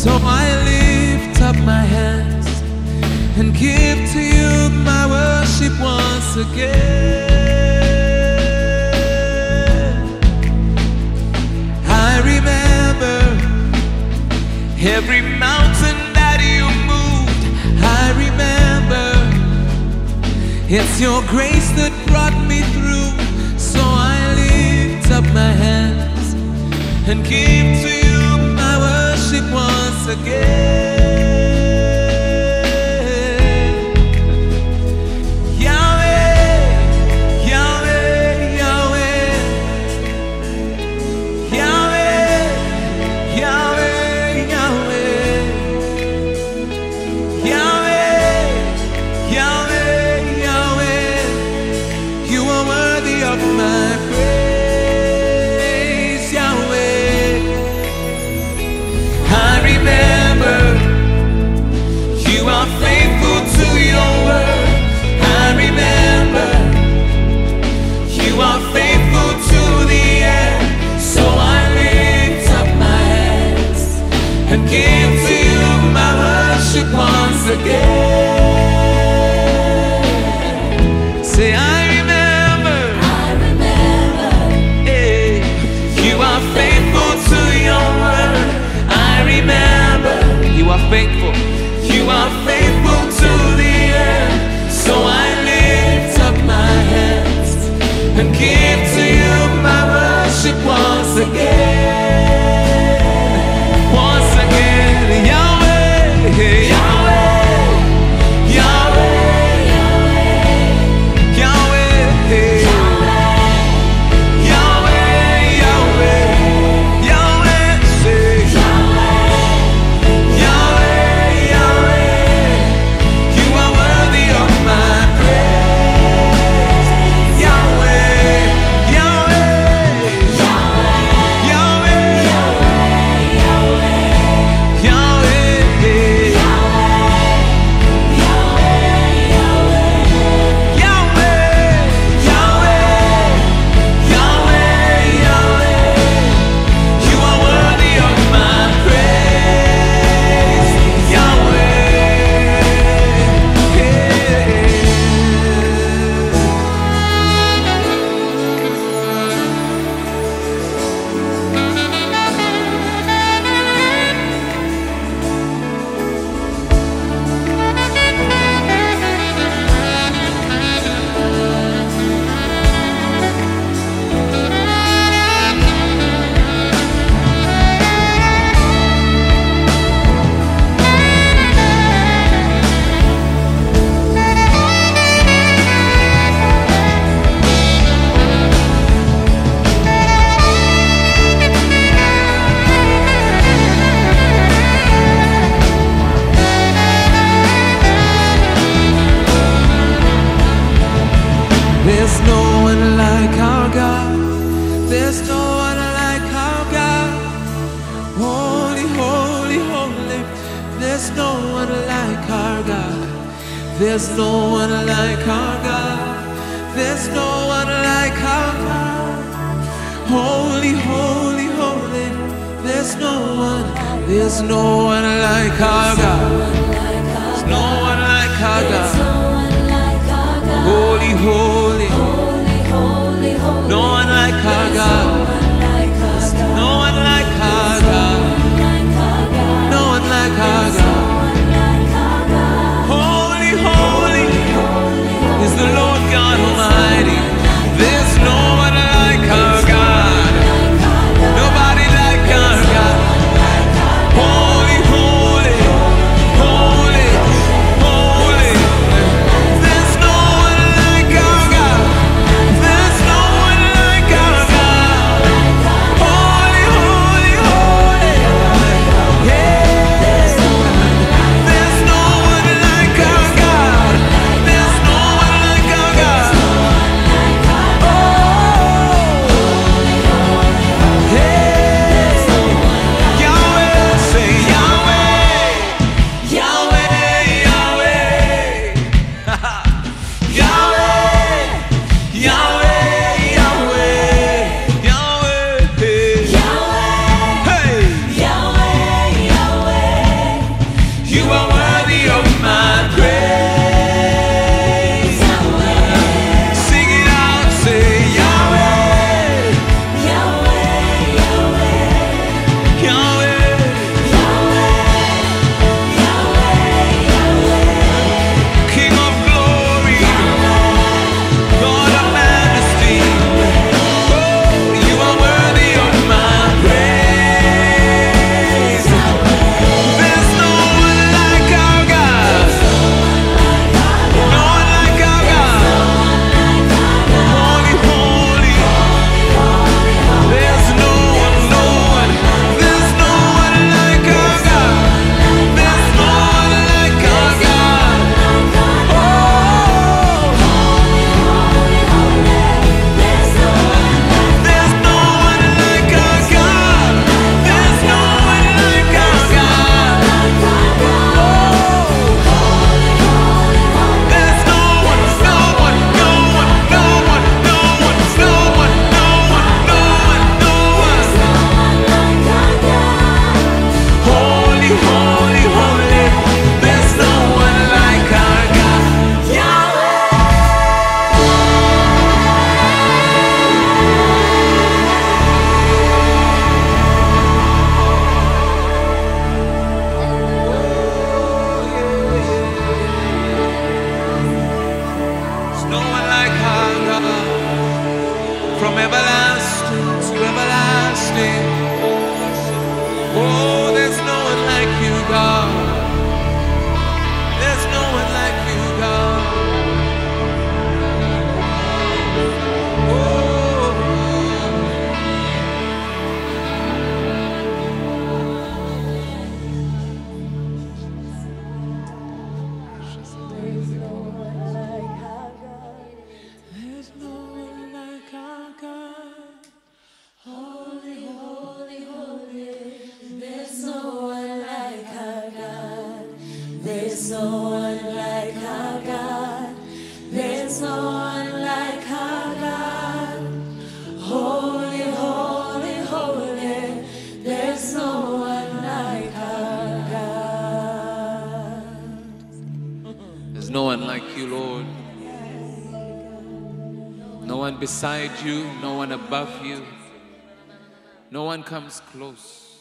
So I lift up my hands and give to you my worship once again. I remember every mountain that you moved. I remember it's your grace that brought me through. So I lift up my hands and give to you my worship once again. Once again, say I remember, hey, you are faithful to your word. I remember, you are faithful, you are faithful to the end. So I lift up my hands and give to you my worship once again, once again, Yahweh, Yahweh. There's no one like our God. There's no one like our God. Holy, holy, holy. There's no one like our God. There's no one like our God. There's no one like our God. Holy, holy, holy. There's no one like our God. There's no one like our God. Holy, holy, no one like our God. No one like our God. No one like our God. Holy, holy is the Lord God Almighty. There's no one like our God. Nobody like our God. Holy, holy, holy. There's no one like our God. There's no one like our God. Holy, holy, holy. There's no one like our God. There's no one like you, Lord. No one beside you, no one above you. No one comes close.